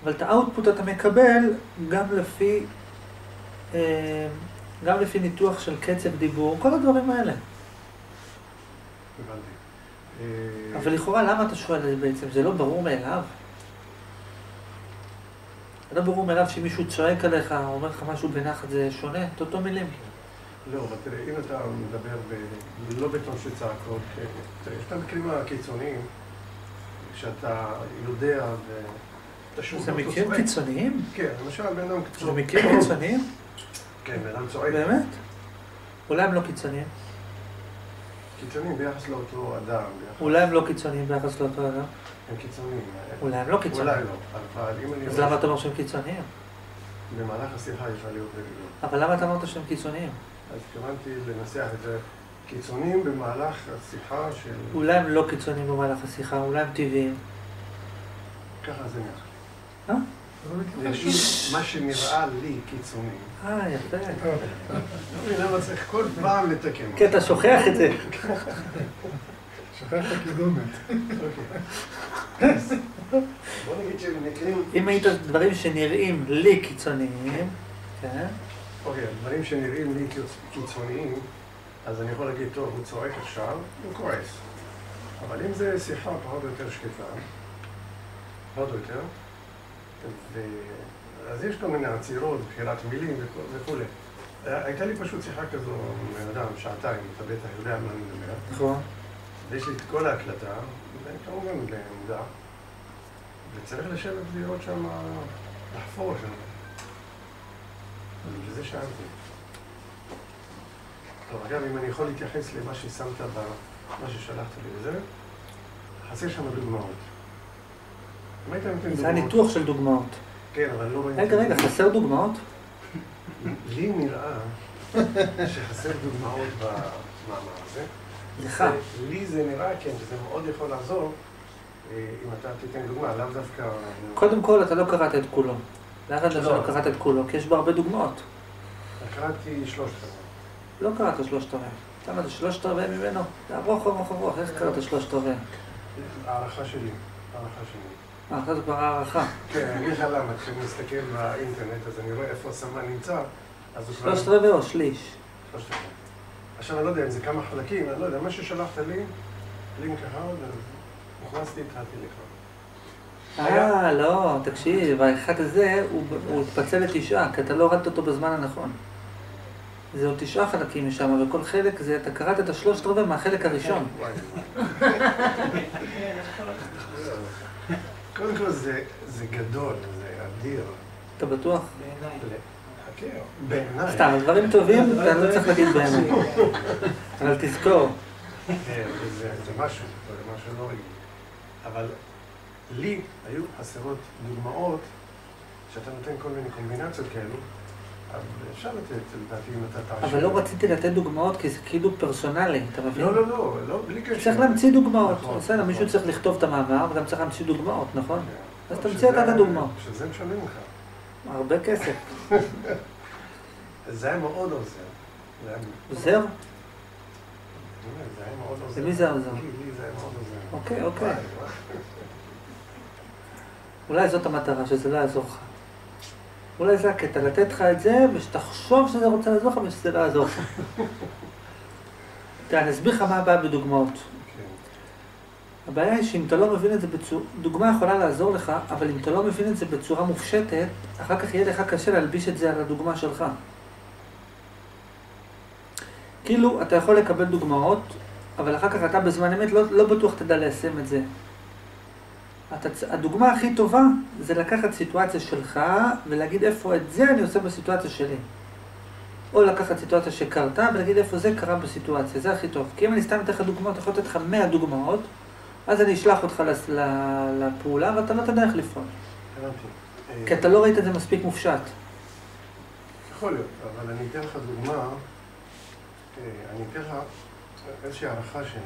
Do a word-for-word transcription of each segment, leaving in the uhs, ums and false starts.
אבל את האוטפוט אתה מקבל גם לפי, גם לפי ניתוח של קצב דיבור, כל הדברים האלה. הבנתי. אבל לכאורה, למה אתה שואל את זה בעצם? זה לא ברור מאליו? זה לא ברור מאליו שמישהו צועק עליך, או אומר לך משהו בנחת, זה שונה, את אותו מילים. לא, אבל תראה, אם אתה מדבר ב... לא בטון של צעקות, תראה, יש את המקרים הקיצוניים, שאתה יודע ו... זה מקרים קיצוניים? כן, למשל, בן אדם... זה מקרים קיצוניים? כן, בן אדם צועק. באמת? אולי הם לא קיצוניים? קיצוניים ביחס לאותו אדם. אולי הם לא קיצוניים ביחס לאותו אדם? הם קיצוניים. אולי הם לא קיצוניים. אולי לא, אבל אם אני... אז למה אתה אומר שהם קיצוניים? במהלך השיחה יש עליות וירידות. אבל למה אתה אמרת שהם קיצוניים? אז התכוונתי לנסח את זה. קיצוניים במהלך השיחה של... אולי הם לא קיצוניים במהלך השיחה, אולי הם טבעיים. ככה זה נראה. אה? יש מה שנראה לי קיצוני. אה, יפה. למה צריך כל פעם לתקן? כן, אתה שוכח את זה. שוכח את הקידומת. בוא נגיד שמקרים... אם היית דברים שנראים לי קיצוניים, כן? אוקיי, דברים שנראים לי קיצוניים, אז אני יכול להגיד, טוב, הוא צועק עכשיו, הוא כועס. אבל אם זה שיחה פחות או יותר שקטה, פחות או יותר, אז יש כל מיני עצירות, בחירת מילים וכו'. הייתה לי פשוט שיחה כזו עם אדם, שעתיים, אתה בטח יודע מה אני מדבר. נכון. ויש לי את כל ההקלטה, וכמובן במודע, וצריך לשבת ולראות שם, לחפור שם. וזה שאלתי. טוב, אגב, אם אני יכול להתייחס למה ששמת במה ששלחת לי וזה, חסר שם דוגמאות. זה הניתוח של דוגמאות. כן, אבל לא... רגע, רגע, חסר דוגמאות? לי נראה שחסר דוגמאות במאמר הזה. לך. לי זה נראה, כן, שזה מאוד יכול לעזור אם אתה תיתן דוגמה, לאו דווקא... קודם כל, אתה לא קראת את כולו. לאחד לא קראת את כולו, כי יש בו הרבה דוגמאות. קראתי שלושת רבעי. לא קראת שלושת רבעי. למה זה שלושת רבעי ממנו? זה ארוך, ארוך, ארוך. איך קראת שלושת רבעי? הערכה שלי. הערכה שלי. הערכה זה כבר הערכה. כן, אני אגיד לך למה, כשאני מסתכל באינטרנט, אז אני רואה איפה הסמן נמצא, אז הוא כבר... שלושת רבעי או שליש? שלושת רבעי. עכשיו אני לא יודע אם זה כמה חלקים, אני לא יודע, מה ששלחת לי, לינק אחד, אז נכנסתי, התחלתי לקרוא. אה, לא, תקשיב, האחד הזה הוא התפצל לתשעה, כי אתה לא הורדת אותו בזמן הנכון. זה עוד תשעה חלקים משם, וכל חלק זה, אתה קראת את השלושת רבעי מהחלק הראשון. קודם כל זה גדול, זה אדיר. אתה בטוח? בעיניי. בעיניי. סתם, דברים טובים, אתה לא צריך להגיד בעיניי. אבל תזכור. כן, זה משהו, זה משהו לא רגיל. אבל לי היו חסרות דוגמאות שאתה נותן כל מיני קומבינציות כאלו, אבל אפשר לתת, לדעתי, אם אתה תרשה. אבל לא רציתי לתת דוגמאות כי זה כאילו פרסונלי, אתה מבין? לא, לא, לא, לא, בלי קשר. צריך להמציא דוגמאות. בסדר, מישהו צריך לכתוב את המאמר, וגם צריך להמציא דוגמאות, נכון? אז תמציא את הדוגמאות. שזה משלם לך. הרבה כסף. זה היה מאוד עוזר. עוזר? זה היה מאוד עוזר. למי זה עוזר? לי זה היה מאוד עוזר. אוקיי, אוקיי. אולי זאת המטרה, שזה לא יעזור לך. אולי זה הקטע, לתת לך את זה, ושתחשוב שזה רוצה לעזור לך, ושזה לא יעזור לך. תראה, אני אסביר לך מה הבעיה בדוגמאות. הבעיה היא שאם אתה לא מבין את זה בצורה... דוגמה יכולה לעזור לך, אבל אם אתה לא מבין את זה בצורה מופשטת, אחר כך יהיה לך קשה להלביש את זה על הדוגמה שלך. כאילו, אתה יכול לקבל דוגמאות, אבל אחר כך אתה בזמן אמת לא, לא בטוח תדע ליישם את זה. אתה, הדוגמה הכי טובה זה לקחת סיטואציה שלך ולהגיד איפה את זה אני עושה בסיטואציה שלי. או לקחת סיטואציה שקרתה ולהגיד איפה זה קרה בסיטואציה, זה הכי טוב. כי אם אני סתם אתן לך דוגמאות, יכול לתת לך מאה דוגמאות, אז אני אשלח אותך לפעולה ואתה לא תדע איך לפעול. כי אתה לא ראית את זה מספיק מופשט. יכול להיות, אבל אני אתן לך דוגמה, אני אתן לך איזושהי הערכה שלי.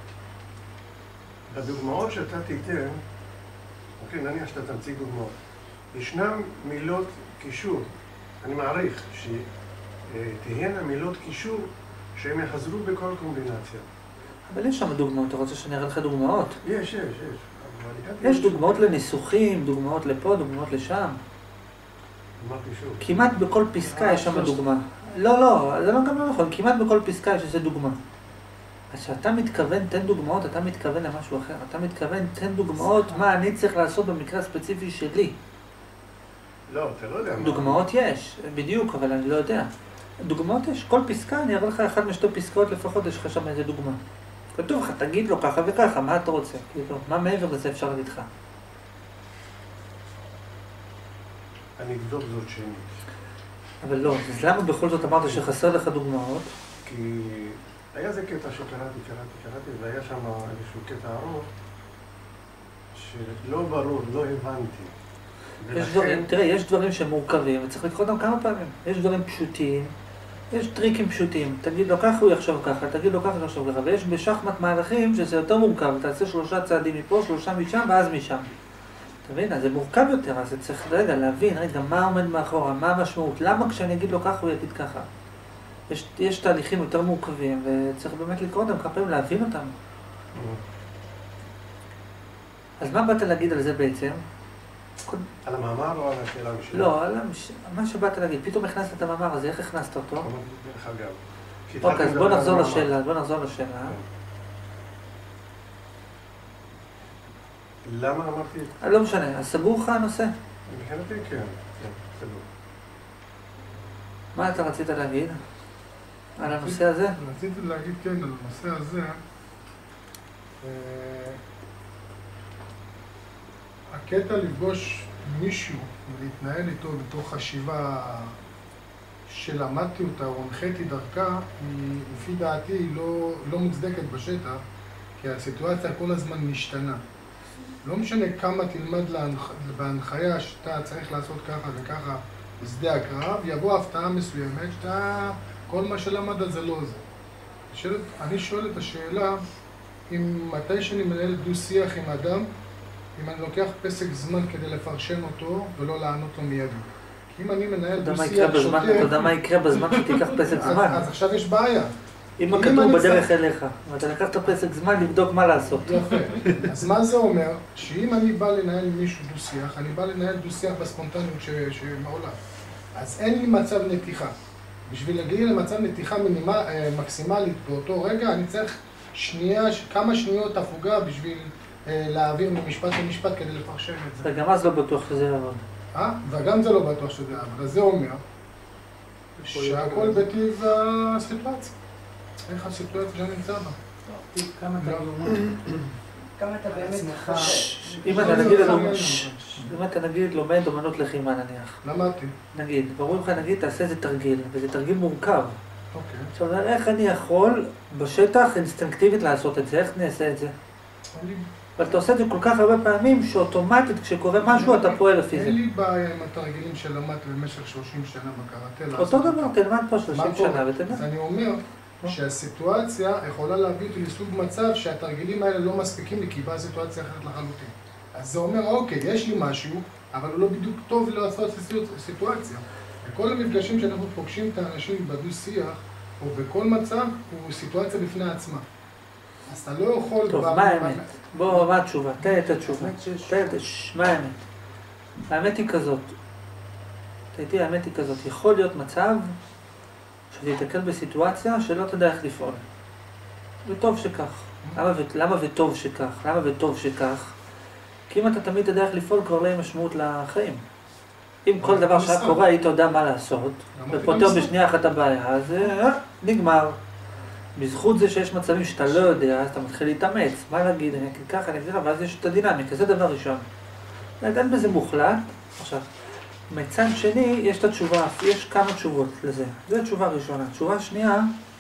בדוגמאות שאתה תיתן, אוקיי, נניח שאתה תמציא דוגמאות. ישנם מילות קישור, אני מעריך שתהיינה מילות קישור שהן יחזרו בכל קומבינציה. אבל יש שם דוגמאות, אתה רוצה שאני אראה לך דוגמאות? יש, יש, יש. יש דוגמאות לניסוחים, דוגמאות לפה, דוגמאות לשם. כמעט בכל פסקה יש שם דוגמה. לא, לא, זה לא גם לא נכון, כמעט בכל פסקה יש איזה דוגמה. אז כשאתה מתכוון, תן דוגמאות, אתה מתכוון למשהו אחר. אתה מתכוון, תן דוגמאות, מה אני צריך לעשות במקרה הספציפי שלי. לא, אתה לא יודע מה. דוגמאות יש, בדיוק, אבל אני לא יודע. דוגמאות יש, כל פסקה, אני אראה לך אחד משתי פסקאות לפחות, יש לך שם איזה דוגמה. כתוב לך, תגיד לו ככה וככה, מה אתה רוצה? כאילו, מה מעבר לזה אפשר להגיד לך? אני אבדוק זאת שנית. אבל לא, אז למה בכל זאת אמרת שחסר לך דוגמאות? כי היה זה קטע שקראתי, קראתי, קראתי, והיה שם איזשהו קטע ארוך, שלא ברור, לא הבנתי. יש דברים, תראה, יש דברים שמורכבים, וצריך לקרוא אותם כמה פעמים. יש דברים פשוטים, יש טריקים פשוטים. תגיד לו ככה, הוא יחשוב ככה, תגיד לו ככה, הוא יחשוב ככה. ויש בשחמט מהלכים שזה יותר מורכב. תעשה שלושה צעדים מפה, שלושה משם, ואז משם. אתה מבין? אז זה מורכב יותר, אז צריך רגע להבין, רגע, מה עומד מאחורה, מה המשמעות, למה כשאני אגיד לו ככה, הוא יגיד ככה. יש, יש תהליכים יותר מורכבים, וצריך באמת לקרוא אותם, כמה פעמים להבין אותם. אז מה באת להגיד על זה בעצם? על המאמר או על השאלה המשנה? לא, על המש... מה שבאת להגיד, פתאום הכנסת את המאמר הזה, איך הכנסת אותו? דרך אגב. אוקיי, אז בוא נחזור לשאלה, בוא נחזור לשאלה. למה אמרתי את זה? לא משנה, אז סגור לך הנושא? מבחינתי כן, כן, סגור. מה אתה רצית להגיד על הנושא הזה? רציתי להגיד כן, על הנושא הזה. הקטע לפגוש מישהו ולהתנהל איתו בתוך חשיבה שלמדתי אותה או הנחיתי דרכה, היא לפי דעתי היא לא, לא מוצדקת בשטח, כי הסיטואציה כל הזמן משתנה. לא משנה כמה תלמד להנח... בהנחיה שאתה צריך לעשות ככה וככה בשדה הקרב, יבוא הפתעה מסוימת שאתה, כל מה שלמד זה לא זה. שואל, אני שואל את השאלה, אם מתי שאני מנהל דו שיח עם אדם, אם אני לוקח פסק זמן כדי לפרשן אותו ולא לענות לו מיידי. כי אם אני מנהל דו שיח שוטף... אתה יודע מה יקרה בזמן שתיקח פסק זמן? אז עכשיו יש בעיה. אם הכתוב בדרך אליך, ואתה לקח את הפסק זמן לבדוק מה לעשות. יפה. אז מה זה אומר? שאם אני בא לנהל מישהו דו שיח, אני בא לנהל דו שיח בספונטניות שמעולה. אז אין לי מצב נתיחה. בשביל להגיע למצב נתיחה מקסימלית באותו רגע, אני צריך שנייה, כמה שניות הפוגה בשביל להעביר ממשפט למשפט כדי לפרשן את זה. וגם אז לא בטוח שזה יעבוד. אה? וגם זה לא בטוח שזה יעבוד. אז זה אומר שהכל בטיב הסיטואציה. איך הסיטואציה שאני נמצא בה? כמה אתה לומד? כמה אתה באמת חושב? אם אתה נגיד לומד אומנות לחימה נניח. למדתי. נגיד, ברור לך נגיד תעשה איזה תרגיל, וזה תרגיל מורכב. אוקיי. עכשיו, איך אני יכול בשטח אינסטינקטיבית לעשות את זה? איך אני אעשה את זה? אבל אתה עושה את זה כל כך הרבה פעמים שאוטומטית כשקורה משהו אתה פועל לפי זה. אין לי בעיה עם התרגילים שלמדתי במשך שלושים שנה בקראטה. אותו דבר, תלמד פה שלושים שנה ותלמד. אז אני אומר שהסיטואציה יכולה להביא אותי לסוג מצב שהתרגילים האלה לא מספיקים לי כי באה סיטואציה אחרת לחלוטין. אז זה אומר, אוקיי, יש לי משהו, אבל הוא לא בדיוק טוב לעשות סיטואציה. בכל המפגשים שאנחנו פוגשים את האנשים בדו שיח, או בכל מצב, הוא סיטואציה בפני עצמה. אז אתה לא יכול... טוב, מה האמת? בוא, מה התשובה? תן את התשובה. תן את מה האמת? האמת היא כזאת. תהייתי, האמת היא כזאת. יכול להיות מצב שתתקל בסיטואציה שלא תדע איך לפעול. וטוב שכך. למה, ו... למה וטוב שכך? למה וטוב שכך? כי אם אתה תמיד תדע איך לפעול, כבר לא יהיה משמעות לחיים. אם כל דבר שהיה קורה, היית יודע מה לעשות, ופותר בשנייה אחת הבעיה, אז אה, נגמר. בזכות זה שיש מצבים שאתה לא יודע, אז אתה מתחיל להתאמץ. מה להגיד? אני אגיד ככה, אני אגיד, ואז יש את הדינמיקה, זה דבר ראשון. אין בזה מוחלט. עכשיו, מצד שני, יש את התשובה, יש כמה תשובות לזה. זו התשובה הראשונה. התשובה השנייה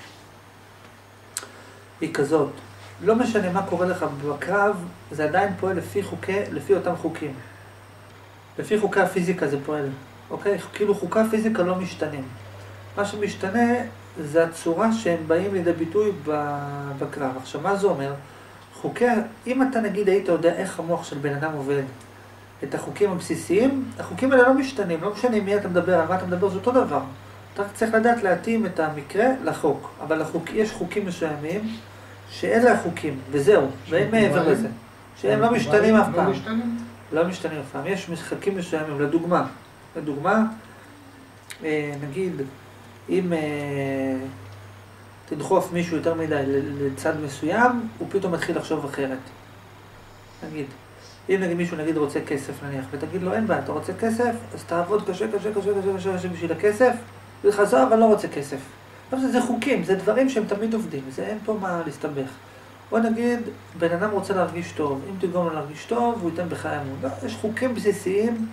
היא כזאת. לא משנה מה קורה לך בקרב, זה עדיין פועל לפי חוקי, לפי אותם חוקים. לפי חוקי הפיזיקה זה פועל. אוקיי? כאילו חוקי הפיזיקה לא משתנים. מה שמשתנה זה הצורה שהם באים לידי ביטוי בקרב. עכשיו, מה זה אומר? חוקי, אם אתה נגיד היית יודע איך המוח של בן אדם עובד, את החוקים הבסיסיים, החוקים האלה לא משתנים, לא משנה מי אתה מדבר, על מה אתה מדבר, זה אותו דבר. אתה צריך לדעת להתאים את המקרה לחוק, אבל החוק, יש חוקים מסוימים שאלה החוקים, וזהו, ואין מעבר לזה. שהם לא משתנים אף פעם. לא משתנים? לא משתנים אף פעם. יש משחקים מסוימים, לדוגמה. לדוגמה, נגיד, אם תדחוף מישהו יותר מדי לצד מסוים, הוא פתאום מתחיל לחשוב אחרת. נגיד, אם נגיד מישהו נגיד רוצה כסף נניח, ותגיד לו אין בעיה, אתה רוצה כסף, אז תעבוד קשה, קשה, קשה, קשה, קשה, קשה בשביל הכסף, וחזר, אבל לא רוצה כסף. זה, זה חוקים, זה דברים שהם תמיד עובדים, זה אין פה מה להסתבך. או נגיד, בן אדם רוצה להרגיש טוב, אם תגרום לו להרגיש טוב, הוא ייתן בך אמון. לא, יש חוקים בסיסיים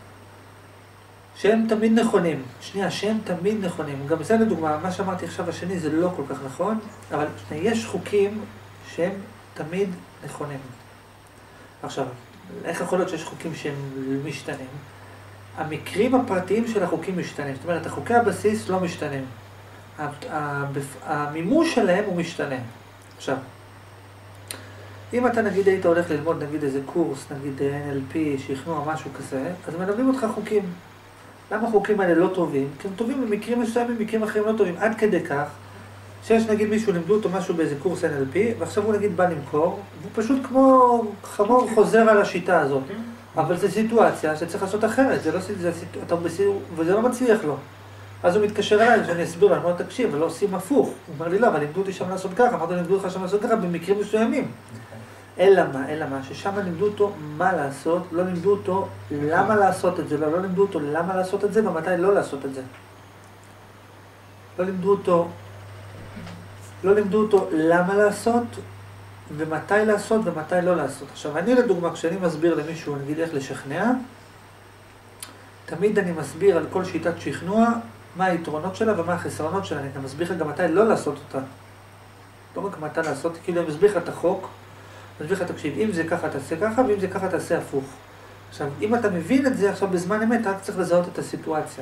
שהם תמיד נכונים. שנייה, שהם תמיד נכונים. גם זה לדוגמה, מה שאמרתי עכשיו השני זה לא כל כך נכון, אבל שנייה, יש חוקים שהם תמיד נכונים. עכשיו, איך יכול להיות שיש חוקים שהם משתנים? המקרים הפרטיים של החוקים משתנים. זאת אומרת, החוקי הבסיס לא משתנים. המימוש שלהם הוא משתנה. עכשיו, אם אתה נגיד היית הולך ללמוד נגיד איזה קורס, נגיד אן אל פי, שכנוע, משהו כזה, אז מלמדים אותך חוקים. למה החוקים האלה לא טובים? כי הם טובים במקרים מסוימים, במקרים אחרים לא טובים. עד כדי כך, שיש נגיד מישהו לימדו אותו משהו באיזה קורס אן אל פי, ועכשיו הוא נגיד בא למכור, והוא פשוט כמו חמור חוזר על השיטה הזאת. אבל זו סיטואציה שצריך לעשות אחרת, זה לא סיטואציה, וזה לא מצליח לו. אז הוא מתקשר אליי, ואני אסביר לו, אני אומר, תקשיב, אבל לא עושים הפוך. הוא אומר לי, לא, אבל לימדו אותי שם לעשות ככה, אמרתי, לימדו אותך שם לעשות ככה במקרים מסוימים. אלא מה, אלא מה, ששם לימדו אותו מה לעשות, לא לימדו אותו למה לעשות את זה, לא, לא לימדו אותו למה לעשות את זה ומתי לא לעשות את זה. לא לימדו אותו, לא לימדו אותו למה לעשות ומתי לעשות ומתי לא לעשות. עכשיו, אני לדוגמה, כשאני מסביר למישהו, נגיד איך לשכנע, תמיד אני מסביר על כל שיטת שכנוע, מה היתרונות שלה ומה החסרונות שלה. אני גם מסביר לך גם מתי לא לעשות אותה. לא רק מתי לעשות, כאילו אני מסביר לך את החוק, אני מסביר לך, תקשיב, אם זה ככה תעשה ככה, ואם זה ככה תעשה הפוך. עכשיו, אם אתה מבין את זה עכשיו בזמן אמת, רק צריך לזהות את הסיטואציה.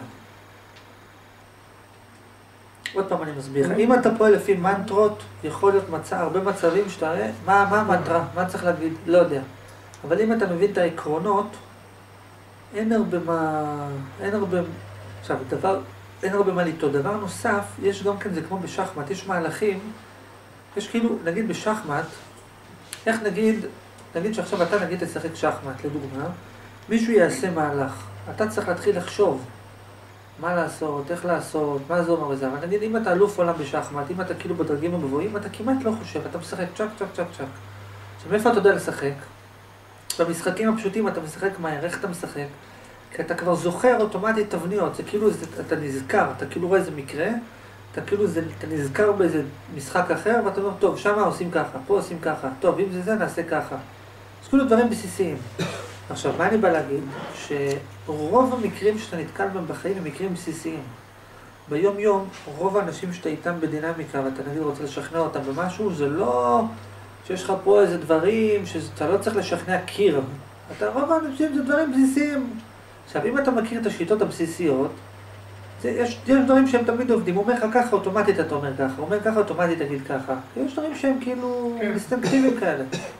עוד פעם אני מסביר לך, אם אתה פועל לפי מנטרות, יכול להיות מצא, הרבה מצבים שאתה רואה, מה, מה המנטרה, מה צריך להגיד, לא יודע. אבל אם אתה מבין את העקרונות, אין הרבה מה, אין הרבה, עכשיו, דבר, אין הרבה מה לטעות. דבר נוסף, יש גם כן, זה כמו בשחמט, יש מהלכים, יש כאילו, נגיד בשחמט, איך נגיד, נגיד שעכשיו אתה נגיד תשחק שחמט, לדוגמה, מישהו יעשה מהלך, אתה צריך להתחיל לחשוב מה לעשות, איך לעשות, מה זה אומר וזה, אבל נגיד אם אתה אלוף עולם בשחמט, אם אתה כאילו בדרגים הגבוהים, אתה כמעט לא חושב, אתה משחק צ'ק צ'ק צ'ק צ'ק. עכשיו מאיפה אתה יודע לשחק? במשחקים הפשוטים אתה משחק מהר, איך אתה משחק? כי אתה כבר זוכר אוטומטית תבניות, זה כאילו, זה, אתה נזכר, אתה כאילו רואה איזה מקרה, אתה כאילו, זה, אתה נזכר באיזה משחק אחר, ואתה אומר, טוב, שמה עושים ככה, פה עושים ככה, טוב, אם זה זה, נעשה ככה. אז כאילו דברים בסיסיים. עכשיו, מה אני בא להגיד? שרוב המקרים שאתה נתקל בהם בחיים הם מקרים בסיסיים. ביום יום, רוב האנשים שאתה איתם בדינמיקה, ואתה נגיד רוצה לשכנע אותם במשהו, זה לא שיש לך פה איזה דברים, שאתה לא צריך לשכנע קיר. אתה, רוב האנשים זה דברים בסיסיים. עכשיו, אם אתה מכיר את השיטות הבסיסיות, זה, יש, יש דברים שהם תמיד עובדים, הוא אומר לך ככה, אוטומטית אתה אומר ככה, הוא אומר ככה, אוטומטית תגיד ככה. יש דברים שהם כאילו אינסטינקטיביים כאלה.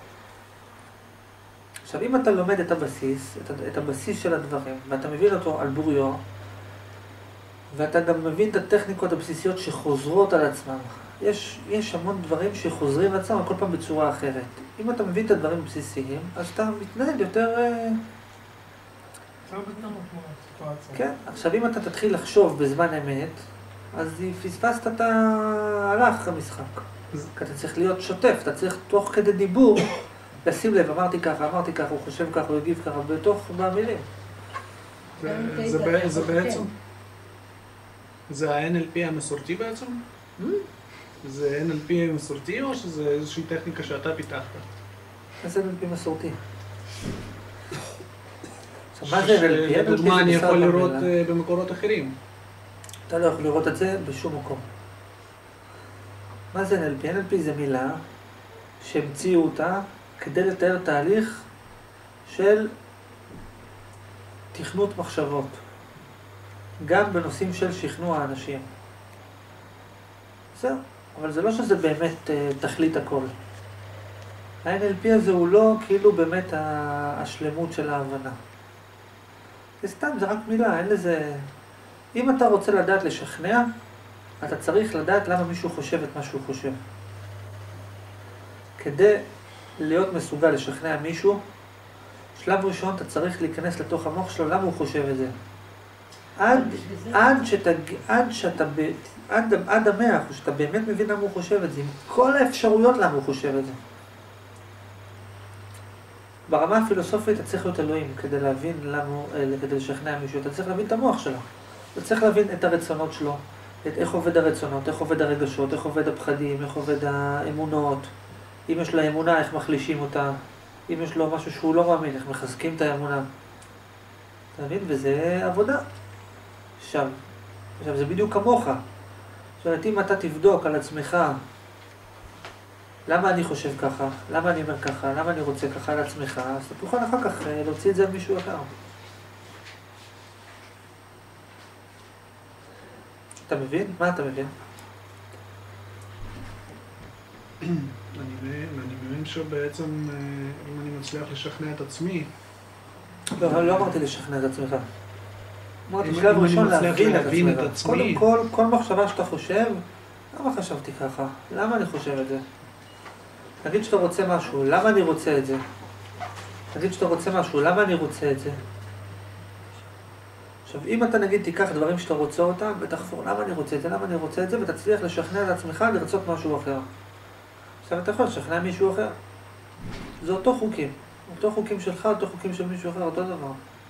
עכשיו, אם אתה לומד את הבסיס, את, את הבסיס של הדברים, ואתה מבין אותו על בוריו, ואתה גם מבין את הטכניקות הבסיסיות שחוזרות על עצמם, יש, יש המון דברים שחוזרים על עצמם כל פעם בצורה אחרת. אם אתה מבין את הדברים הבסיסיים, אז אתה מתנהל יותר... כן, עכשיו אם אתה תתחיל לחשוב בזמן אמת, אז פספסת את הלך המשחק. כי אתה צריך להיות שוטף, אתה צריך תוך כדי דיבור, לשים לב, אמרתי ככה, אמרתי ככה, הוא חושב ככה, הוא הגיב ככה, בתוך במילים. זה בעצם, זה ה-אן אל פי המסורתי בעצם? זה אן אל פי מסורתי או שזה איזושהי טכניקה שאתה פיתחת? זה אן אל פי מסורתי. מה זה אן אל פי? לדוגמה אני יכול לראות במקורות אחרים. אתה לא יכול לראות את זה בשום מקום. מה זה אן אל פי? אן אל פי זה מילה שהמציאו אותה כדי לתאר תהליך של תכנות מחשבות, גם בנושאים של שכנוע האנשים. זהו, אבל זה לא שזה באמת uh, תכלית הכל. ה-אן אל פי הזה הוא לא כאילו באמת השלמות של ההבנה. זה סתם, זה רק מילה, אין לזה... אם אתה רוצה לדעת לשכנע, אתה צריך לדעת למה מישהו חושב את מה שהוא חושב. כדי להיות מסוגל לשכנע מישהו, שלב ראשון אתה צריך להיכנס לתוך המוח שלו, למה הוא חושב את זה? עד, עד, שתג, עד שאתה, ב, עד, עד המאה, שאתה באמת מבין למה הוא חושב את זה, עם כל האפשרויות למה הוא חושב את זה. ברמה הפילוסופית אתה צריך להיות אלוהים כדי להבין למה, כדי לשכנע מישהו, אתה צריך להבין את המוח שלו. אתה צריך להבין את הרצונות שלו, את איך עובד הרצונות, איך עובד הרגשות, איך עובד הפחדים, איך עובד האמונות. אם יש לו אמונה, איך מחלישים אותה. אם יש לו משהו שהוא לא מאמין, איך מחזקים את האמונה. אתה מבין? וזה עבודה. עכשיו, עכשיו זה בדיוק כמוך. זאת אומרת, אם אתה תבדוק על עצמך, למה אני חושב ככה, למה אני אומר ככה, למה אני רוצה ככה על עצמך, אז אתה תוכל אחר כך להוציא את זה על מישהו אחר. אתה מבין? מה אתה מבין? אני מבין, אני מבין שבעצם אם אני מצליח לשכנע את עצמי... לא, לא אמרתי לשכנע את עצמך. אמרתי אם שלב ראשון אני מצליח להבין את את עצמך. עצמי... קודם כל, כל מחשבה שאתה חושב, למה חשבתי ככה? למה אני חושב את זה? תגיד שאתה רוצה משהו, למה אני רוצה את זה? תגיד שאתה רוצה משהו, למה אני רוצה את זה? עכשיו, אם אתה נגיד תיקח דברים שאתה רוצה אותם, ותחפור למה אני רוצה את זה, למה אני רוצה את זה, ותצליח לשכנע את עצמך לרצות משהו אחר. עכשיו אתה יכול לשכנע מישהו אחר. זה אותו חוקים. אותו חוקים שלך, אותו חוקים של מישהו אחר, אותו דבר.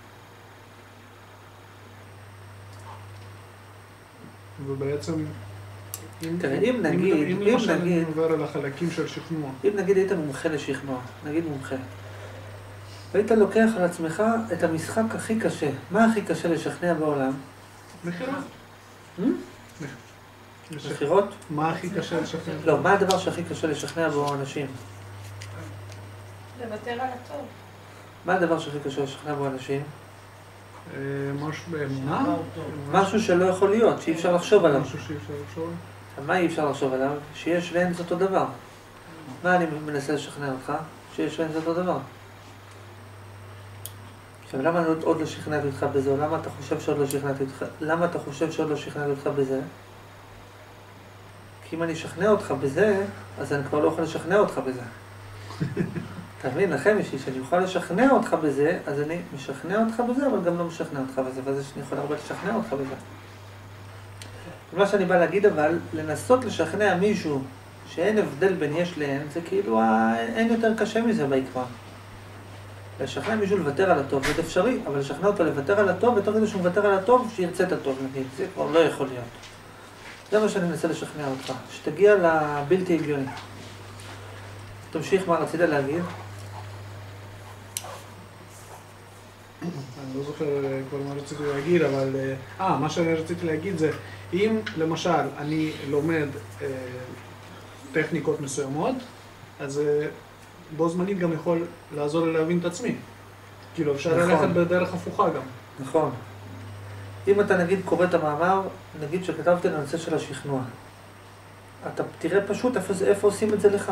ובעצם... תראה, אם נגיד, אם למשל אני עובר על החלקים של שכנוע. אם נגיד היית מומחה לשכנוע, נגיד מומחה. והיית לוקח על עצמך את המשחק הכי קשה. מה הכי קשה לשכנע בעולם? מכירות. מכירות? מה הכי קשה לשכנע? לא, מה הדבר שהכי קשה לשכנע בו אנשים? לוותר על הטוב. מה הדבר שהכי קשה לשכנע בו אנשים? משהו באמונה? משהו שלא יכול להיות, שאי אפשר לחשוב עליו. משהו שאי אפשר לחשוב? מה אי אפשר לחשוב עליו? שיש ואין זה אותו דבר. מה אני מנסה לשכנע אותך? שיש ואין זה אותו דבר. עכשיו, למה עוד, עוד לא שכנעתי אותך בזה? או למה אתה חושב שעוד לא שכנעתי אותך? למה אתה חושב שעוד לא שכנעתי אותך בזה? כי אם אני אשכנע אותך בזה, אז אני כבר לא יכול לשכנע אותך בזה. אתה מבין, לכם יש לי, שאני אוכל לשכנע אותך בזה, אז אני משכנע אותך בזה, אבל גם לא משכנע אותך בזה, ואז אני יכול הרבה לשכנע אותך בזה. מה שאני בא להגיד אבל, לנסות לשכנע מישהו שאין הבדל בין יש לאין, זה כאילו אין יותר קשה מזה בעיקר. לשכנע מישהו לוותר על הטוב, זה אפשרי, אבל לשכנע אותו לוותר על הטוב, ותוך כדי שהוא מוותר על הטוב, שירצה את הטוב, נגיד, זה כבר לא יכול להיות. זה מה שאני מנסה לשכנע אותך, שתגיע לבלתי הגיוני. תמשיך מה רצית להגיד. אני לא זוכר כבר מה רציתי להגיד, אבל... אה, מה שאני רציתי להגיד זה, אם למשל אני לומד אה, טכניקות מסוימות, אז אה, בו זמנית גם יכול לעזור לי להבין את עצמי. כאילו, אפשר נכון. ללכת בדרך הפוכה גם. נכון. אם אתה נגיד קורא את המאמר, נגיד שכתבתי לנושא של השכנוע, אתה תראה פשוט איפה, איפה עושים את זה לך.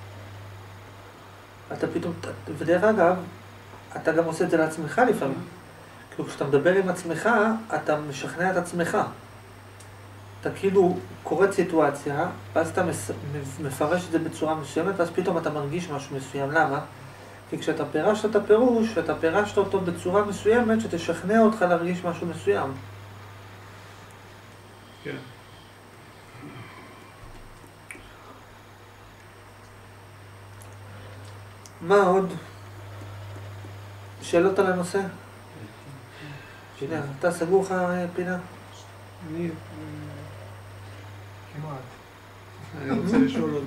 אתה פתאום, ודרך אגב, אתה גם עושה את זה לעצמך לפעמים. כאילו, כשאתה מדבר עם עצמך, אתה משכנע את עצמך. אתה כאילו קורא סיטואציה, ואז אתה מפרש את זה בצורה מסוימת, ואז פתאום אתה מרגיש משהו מסוים. למה? כי כשאתה פירשת את הפירוש, ואתה פירשת אותו בצורה מסוימת, שתשכנע אותך להרגיש משהו מסוים. כן. מה עוד? שאלות על הנושא? שנייה, אתה סגור לך פינה? אני... כמעט. אני רוצה לשאול עוד...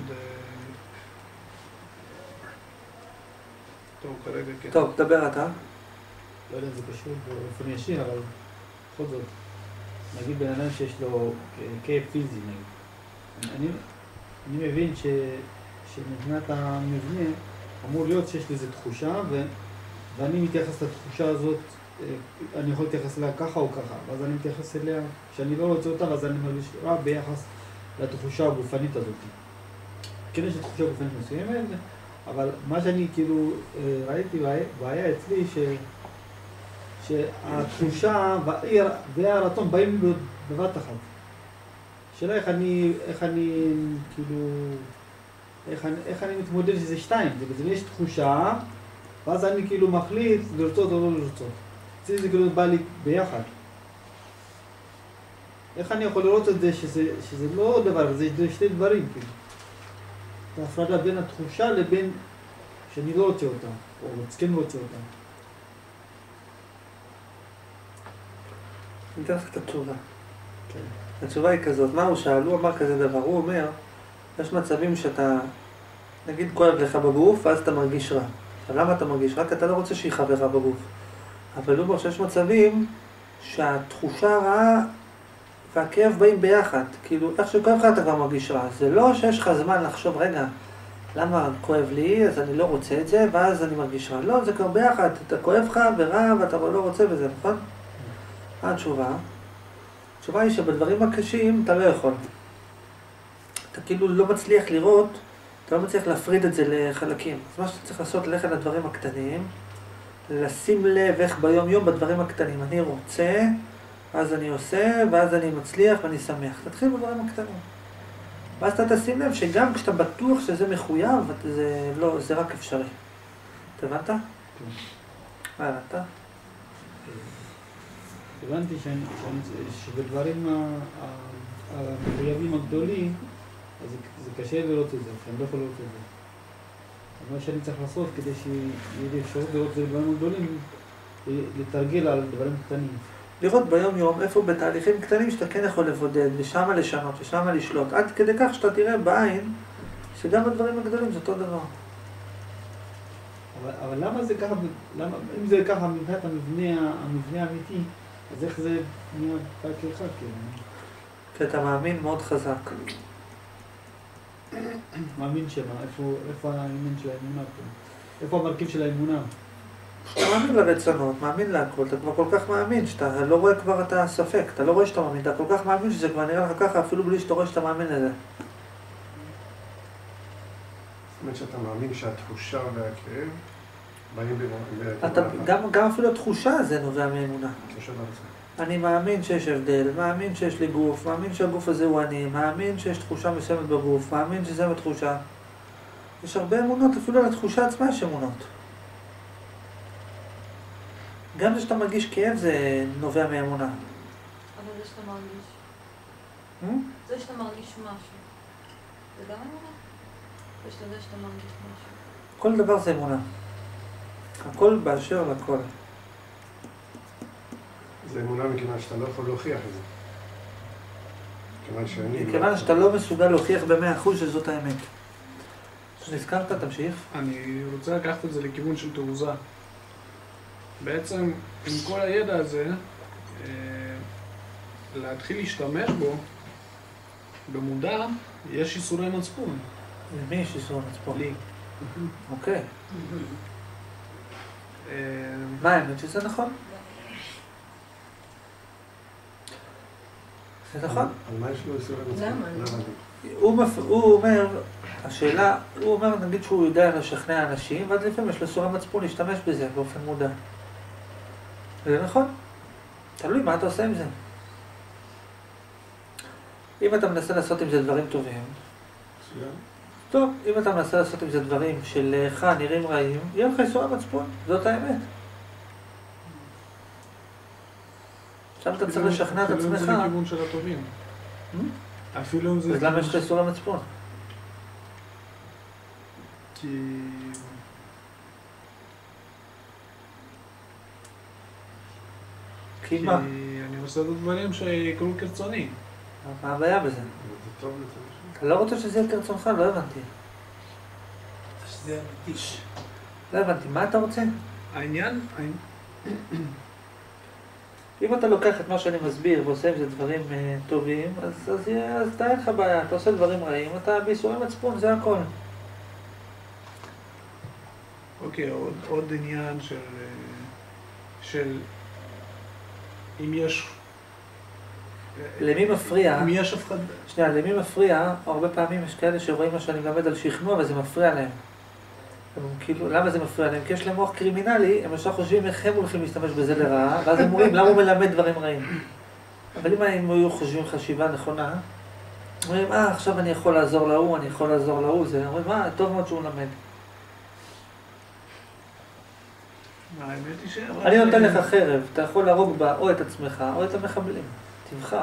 טוב, כרגע כן. טוב, דבר אתה. לא יודע אם זה קשור באופן ישיר, אבל בכל זאת, נגיד בן אדם שיש לו כאב פיזי, נגיד. אני, אני מבין ש, שמבחינת המבנה אמור להיות שיש לזה תחושה, ו, ואני מתייחס לתחושה הזאת, אני יכול להתייחס אליה ככה או ככה, ואז אני מתייחס אליה, כשאני לא רוצה אותה, אז אני מרגיש רע ביחס לתחושה הגופנית הזאת. כן יש תחושה גופנית מסוימת, אבל מה שאני כאילו ראיתי בעיה אצלי, ש... שהתחושה והרצון באים בבת אחת. שאלה איך אני, איך אני כאילו איך אני, איך אני מתמודד שזה שתיים? זה בעצם יש תחושה, ואז אני כאילו מחליט לרצות או לא לרצות. אצלי זה כאילו בא לי ביחד. איך אני יכול לראות את זה שזה, שזה לא דבר, זה שתי דברים כאילו. את ההפרדה בין התחושה לבין שאני לא רוצה אותה, או כן רוצה אותה. אני אתן לך את התשובה. כן. התשובה היא כזאת, מה הוא שאל? הוא אמר כזה דבר, הוא אומר, יש מצבים שאתה, נגיד כואב לך בגוף, ואז אתה מרגיש רע. עכשיו למה אתה מרגיש רע? כי אתה לא רוצה שיחווה רע בגוף. אבל הוא אומר שיש מצבים שהתחושה הרעה והכאב באים ביחד. כאילו, איך שכואב לך אתה כבר מרגיש רע. זה לא שיש לך זמן לחשוב, רגע, למה כואב לי, אז אני לא רוצה את זה, ואז אני מרגיש רע. לא, זה כבר ביחד. אתה כואב לך ורע ואתה לא רוצה בזה, נכון? מה התשובה? התשובה היא שבדברים הקשים אתה לא יכול. אתה כאילו לא מצליח לראות, אתה לא מצליח להפריד את זה לחלקים. אז מה שאתה צריך לעשות, ללכת לדברים הקטנים, לשים לב איך ביום יום בדברים הקטנים. אני רוצה, אז אני עושה, ואז אני מצליח ואני שמח. תתחיל בדברים הקטנים. ואז אתה תשים לב שגם כשאתה בטוח שזה מחויב, זה, לא, זה רק אפשרי. אתה הבנת? כן. מה הבנת? הבנתי שאני, שאני, שבדברים המחויבים הגדולים, אז זה, זה קשה לראות את זה, שאני לא יכול לראות את זה. מה שאני צריך לעשות כדי שיהיה לי אפשרות לראות את זה בדברים הגדולים, לתרגל על דברים קטנים. לראות ביום יום איפה בתהליכים קטנים שאתה כן יכול לבודד, ושמה לשנות, ושמה לשלוט, עד כדי כך שאתה תראה בעין שגם הדברים הגדולים זה אותו דבר. אבל, אבל למה זה ככה, למה, אם זה ככה מבחינת המבנה, המבנה האמיתי, אז איך זה נהיה רק אחד כאילו? כי אתה מאמין מאוד חזק. מאמין שמה? איפה, איפה האמון של האמונה פה? איפה המרכיב של האמונה? אתה מאמין לרצונות, מאמין להכל, אתה כבר כל כך מאמין שאתה לא רואה כבר את הספק, אתה לא רואה שאתה מאמין, אתה כל כך מאמין שזה כבר נראה לך ככה אפילו בלי שאתה רואה שאתה מאמין לזה. זאת אומרת שאתה מאמין שהתחושה והכאב באים אתה, גם, גם אפילו התחושה זה נובע מאמונה. תחושה בעצם. אני מאמין שיש הבדל, מאמין שיש לי גוף, מאמין שהגוף הזה הוא אני, מאמין שיש תחושה מסוימת בגוף, מאמין שזה בתחושה. יש הרבה אמונות, אפילו על התחושה עצמה יש אמונות. גם זה שאתה מרגיש כאב זה נובע מאמונה. אבל זה שאתה מרגיש. Hmm? זה שאתה מרגיש משהו. זה גם אמונה? זה שאתה זה שאתה מרגיש משהו. כל דבר זה אמונה. הכל באשר לכל. זה אמונה מכיוון שאתה לא יכול להוכיח את זה. מכיוון שאני... מכיוון שאתה לא מסוגל להוכיח במאה אחוז שזאת האמת. נזכרת, תמשיך. אני רוצה לקחת את זה לכיוון של תעוזה. בעצם, עם כל הידע הזה, להתחיל להשתמש בו, במודע, יש איסורי מצפון. למי יש איסורי מצפון? לי. אוקיי. מה האמת שזה נכון? זה נכון? על מה יש לו איסורי מצפון? למה? הוא, מפ... הוא אומר, השאלה, הוא אומר, נגיד שהוא יודע לשכנע אנשים, ועד לפעמים יש לו איסורי מצפון להשתמש בזה באופן מודע. זה נכון? תלוי מה אתה עושה עם זה. אם אתה מנסה לעשות עם זה דברים טובים, טוב, אם אתה מנסה לעשות עם זה דברים שלך נראים רעים, יהיה לך איסורי מצפון, זאת האמת. עכשיו אתה צריך לשכנע את עצמך. אפילו אם זה לכיוון של הטובים. אפילו אם זה... אז למה יש לך איסורי מצפון? כי... כי מה? אני עושה את הדברים שיקרו כרצוני. מה הבעיה בזה? זה טוב לזה. אתה לא רוצה שזה יהיה כרצונך? לא הבנתי. שזה מתיש. לא הבנתי, מה אתה רוצה? העניין... אם אתה לוקח את מה שאני מסביר ועושה עם זה דברים uh, טובים, אז, אז, אז אתה אין לך בעיה, אתה עושה דברים רעים, אתה באיסורי מצפון, זה הכל. אוקיי, עוד, עוד עניין של... של... אם יש... למי מפריע? אם יש הפחד... שנייה, למי מפריע? הרבה פעמים יש כאלה שרואים מה שאני מלמד על שכנוע וזה מפריע להם. הם, כאילו, למה זה מפריע להם? כי יש להם מוח קרימינלי, הם ישר חושבים איך הם הולכים להשתמש בזה לרעה, ואז הם אומרים למה הוא מלמד דברים רעים. אבל אם הם היו חושבים חשיבה נכונה, אומרים, אה, עכשיו אני יכול לעזור להוא, אני יכול לעזור להוא, זה, אומרים, אה, טוב מאוד שהוא למד. האמת היא ש... אני נותן לך חרב, אתה יכול להרוג בה או את עצמך או את המחבלים. תבחר.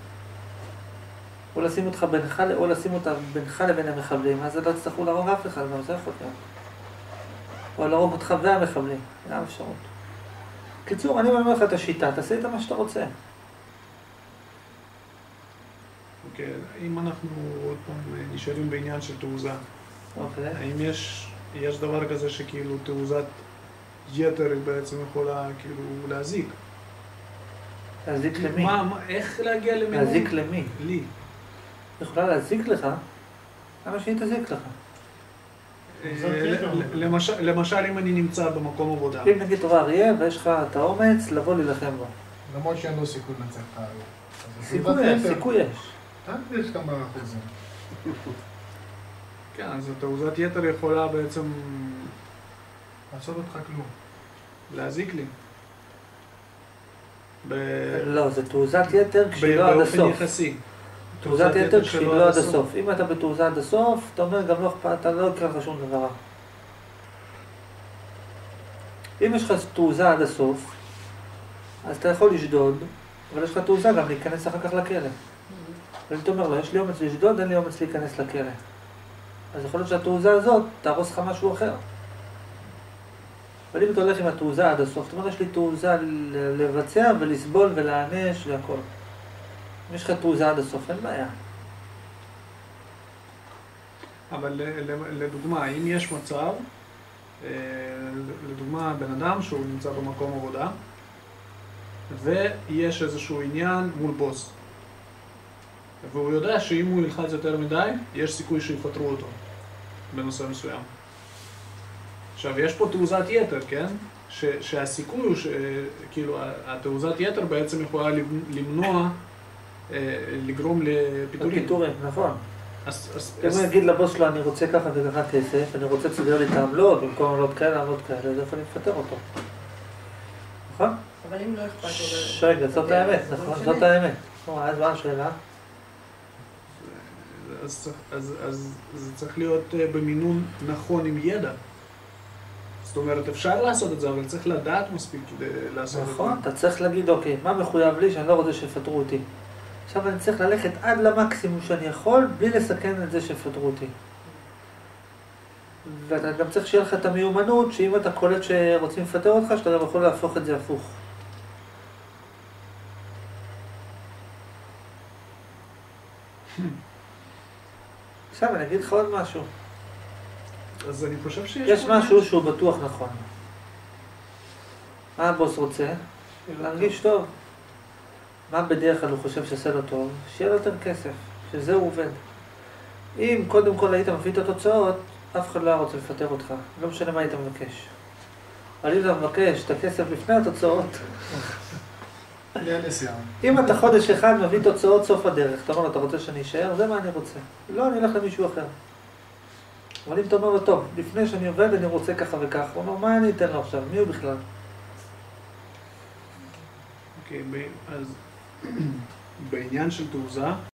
או לשים אותך בינך, או לשים אותה בינך לבין המחבלים, אז לא תצטרכו להרוג אף אחד, גם זה יכול להיות. או להרוג אותך והמחבלים, זה האפשרות. קיצור, אני אומר לך את השיטה, תעשה איתה מה שאתה רוצה. אוקיי, אם אנחנו עוד פעם נשארים בעניין של תעוזה, אוקיי. האם יש, יש דבר כזה שכאילו תעוזת יתר היא בעצם יכולה כאילו להזיק? להזיק למי? מה, מה, איך להגיע למינון? להזיק למי? לי. יכולה להזיק לך? למה שהיא תזיק לך? אה, ל- למשל, למשל אם אני נמצא במקום עבודה. אם נגיד תורה אריה ויש לך את האומץ לבוא להילחם בו. למרות שאין לו סיכוי לנצח את האריה. אז סיכוי תעודת יש, יתר. סיכוי יש. אה, יש כמה אחוזים. כן, אז תעוזת יתר יכולה בעצם לעשות אותך כלום. להזיק לי. ב... לא, זה תעוזת יתר כשהיא לא עד באופן הסוף. יחסי. תעוזת יתר כשהיא לא עד הסוף. אם אתה בתעוזה עד הסוף, אתה אומר גם לא אכפת, אתה לא יקרה לך שום דבר רע. אם יש לך תעוזה עד הסוף, אז אתה יכול לשדוד, אבל יש לך תעוזה גם להיכנס אחר כך לכלא. ואם אתה אומר לו, יש לי אומץ לשדוד, אין לי אומץ להיכנס לכלא. אז יכול להיות שהתעוזה הזאת תהרוס לך משהו אחר. אבל אם אתה הולך עם התעוזה עד הסוף, זאת אומרת, יש לי תעוזה ל- לבצע ולסבול ולהענש והכל. אם יש לך תעוזה עד הסוף, אין בעיה. אבל ל- ל- לדוגמה, אם יש מצב, אה, לדוגמה, בן אדם שהוא נמצא במקום עבודה, ויש איזשהו עניין מול בוס. והוא יודע שאם הוא ילחץ יותר מדי, יש סיכוי שיפטרו אותו בנושא מסוים. עכשיו, יש פה תעוזת יתר, כן? ש, שהסיכוי הוא שכאילו, התעוזת יתר בעצם יכולה למנוע, אה, לגרום לפיטורים. פיטורים, נכון. אז, אז, אם אז, הוא יגיד לבוס שלו, אני רוצה ככה וככה כסף, אני רוצה לסדר לי את העמלות, במקום עמלות כאלה, עמלות כאלה, אז איפה אני מפטר אותו? נכון? אבל אם לא אכפת לו... ש- רגע, זאת האמת, נכון? זאת האמת. נו, אז מה השאלה? אז, אז, אז זה צריך להיות אה, במינון נכון עם ידע. זאת אומרת, אפשר לעשות את זה, אבל צריך לדעת מספיק כדי לעשות את זה. נכון, אתה צריך להגיד, אוקיי, מה מחויב לי שאני לא רוצה שיפטרו אותי? עכשיו אני צריך ללכת עד למקסימום שאני יכול, בלי לסכן את זה שיפטרו אותי. ואתה גם צריך שיהיה לך את המיומנות, שאם אתה קולט שרוצים לפטר אותך, שאתה גם יכול להפוך את זה הפוך. עכשיו אני אגיד לך עוד משהו. אז אני חושב שיש... יש פה משהו שהוא בטוח נכון. מה הבוס רוצה? להרגיש טוב. מה בדרך כלל הוא חושב שעושה לו טוב? שיהיה לו יותר כסף, שזה הוא עובד. אם קודם כל היית מביא את התוצאות, אף אחד לא היה רוצה לפטר אותך. לא משנה מה היית מבקש. אבל אם אתה מבקש את הכסף לפני התוצאות, יהיה נסיעה. אם אתה חודש אחד מביא תוצאות סוף הדרך, אתה אומר לו, אתה רוצה שאני אשאר? זה מה אני רוצה. לא, אני אלך למישהו אחר. אבל אם אתה אומר לו, טוב, לפני שאני עובד אני רוצה ככה וככה, הוא אומר, מה אני אתן לו עכשיו? מי הוא בכלל? אוקיי, ב- אז בעניין של תעוזה,